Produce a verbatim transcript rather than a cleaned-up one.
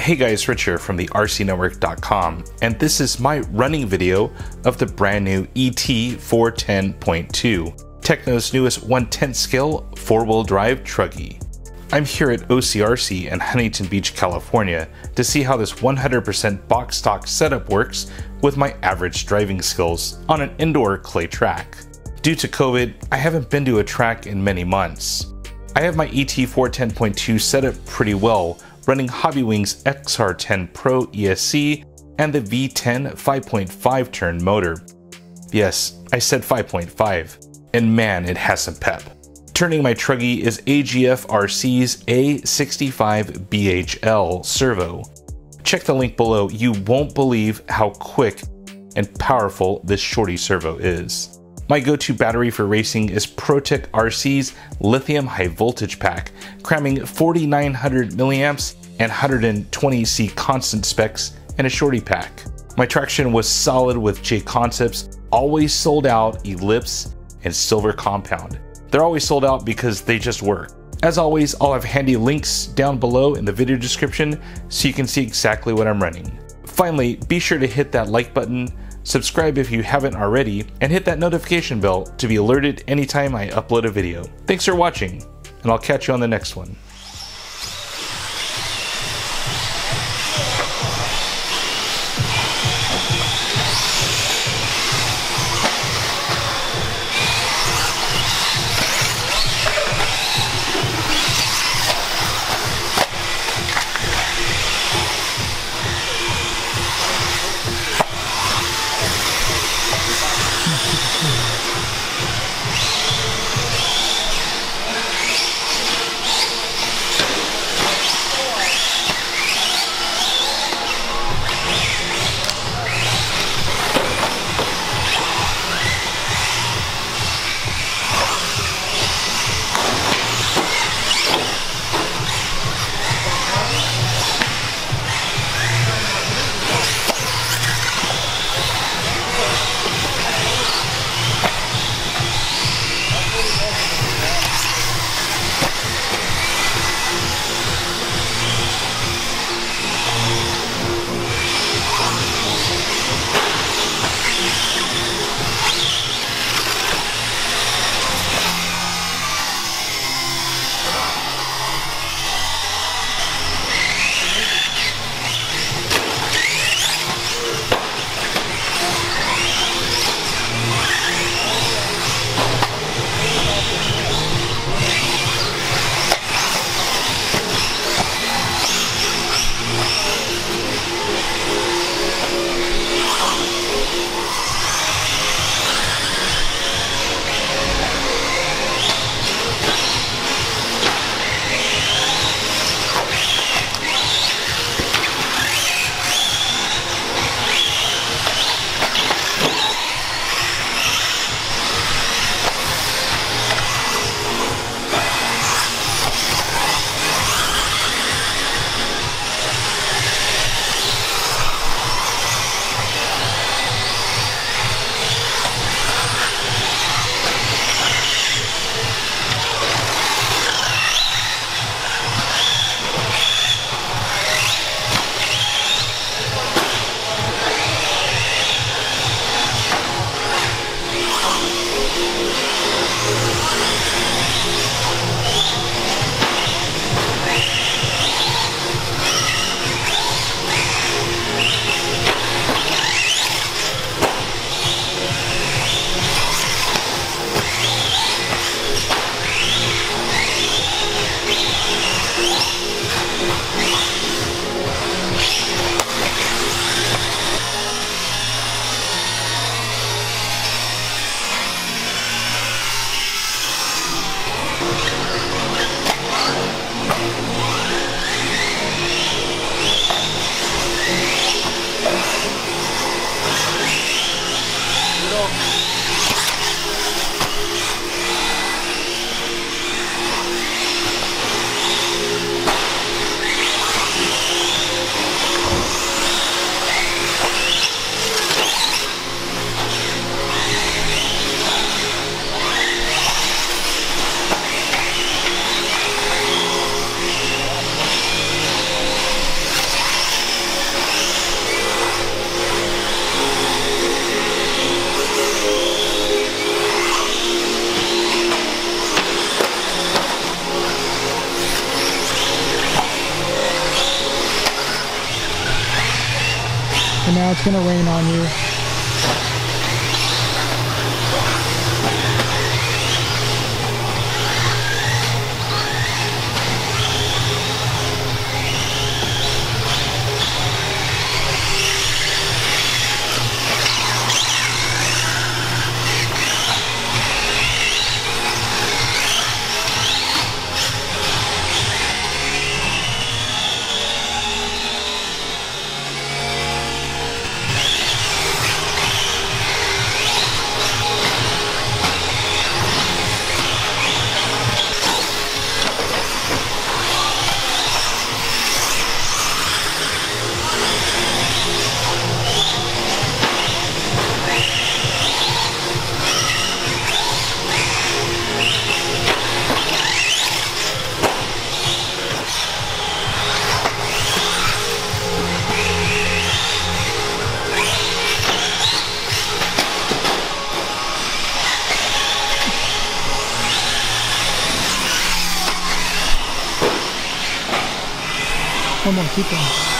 Hey guys, Rich here from the R C network dot com, and this is my running video of the brand new E T four ten point two, Tekno's newest one tenth scale four-wheel drive truggy. I'm here at O C R C in Huntington Beach, California to see how this one hundred percent box stock setup works with my average driving skills on an indoor clay track. Due to COVID, I haven't been to a track in many months. I have my E T four ten point two set up pretty well, running Hobbywings X R ten Pro E S C and the V ten five point five turn motor. Yes, I said five point five, and man, it has some pep. Turning my truggy is A G F R C's A sixty-five B H L servo. Check the link below, you won't believe how quick and powerful this shorty servo is. My go-to battery for racing is ProTech R C's lithium high voltage pack, cramming forty-nine hundred milliamps and one hundred twenty C constant specs in a shorty pack. My traction was solid with J Concepts, always sold out Ellipse and Silver Compound. They're always sold out because they just work. As always, I'll have handy links down below in the video description so you can see exactly what I'm running. Finally, be sure to hit that like button, subscribe if you haven't already, and hit that notification bell to be alerted anytime I upload a video. Thanks for watching, and I'll catch you on the next one. now it's gonna rain on you. Come on, keep going.